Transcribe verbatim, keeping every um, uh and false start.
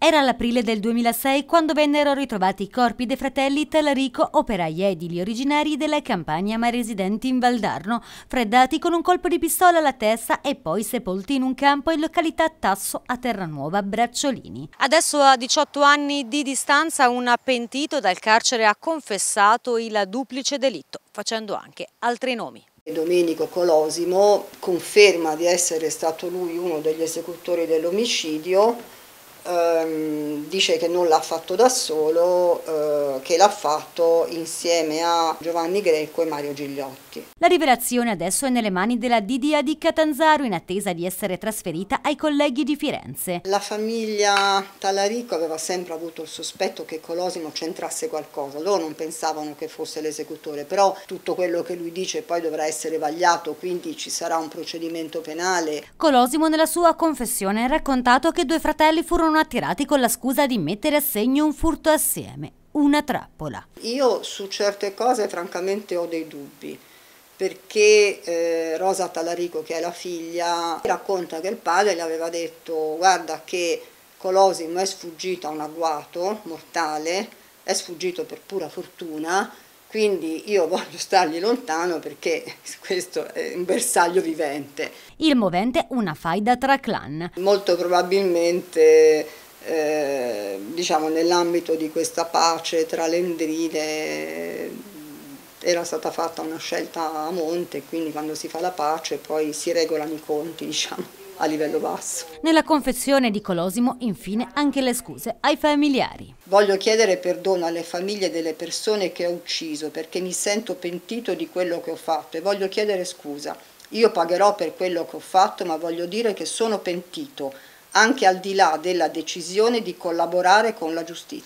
Era l'aprile del duemilasei quando vennero ritrovati i corpi dei fratelli Talarico, operai edili originari della Campania ma residenti in Valdarno, freddati con un colpo di pistola alla testa e poi sepolti in un campo in località Tasso a Terranuova Bracciolini. Adesso, a diciotto anni di distanza, un pentito dal carcere ha confessato il duplice delitto, facendo anche altri nomi. Domenico Colosimo conferma di essere stato lui uno degli esecutori dell'omicidio. Ehm, dice che non l'ha fatto da solo, eh, che l'ha fatto insieme a Giovanni Greco e Mario Gigliotti. La rivelazione adesso è nelle mani della D D A di Catanzaro, in attesa di essere trasferita ai colleghi di Firenze. La famiglia Talarico aveva sempre avuto il sospetto che Colosimo c'entrasse qualcosa. Loro non pensavano che fosse l'esecutore, però tutto quello che lui dice poi dovrà essere vagliato, quindi ci sarà un procedimento penale. Colosimo nella sua confessione ha raccontato che due fratelli furono attirati con la scusa di mettere a segno un furto assieme, una trappola. Io su certe cose francamente ho dei dubbi, perché eh, Rosa Talarico, che è la figlia, racconta che il padre le aveva detto: guarda che Colosimo è sfuggito a un agguato mortale, è sfuggito per pura fortuna, quindi io voglio stargli lontano perché questo è un bersaglio vivente. Il movente una faida tra clan. Molto probabilmente eh, diciamo nell'ambito di questa pace tra Lendrine era stata fatta una scelta a monte, quindi quando si fa la pace poi si regolano i conti, diciamo, a livello basso. Nella confessione di Colosimo, infine, anche le scuse ai familiari. Voglio chiedere perdono alle famiglie delle persone che ho ucciso perché mi sento pentito di quello che ho fatto e voglio chiedere scusa. Io pagherò per quello che ho fatto, ma voglio dire che sono pentito, anche al di là della decisione di collaborare con la giustizia.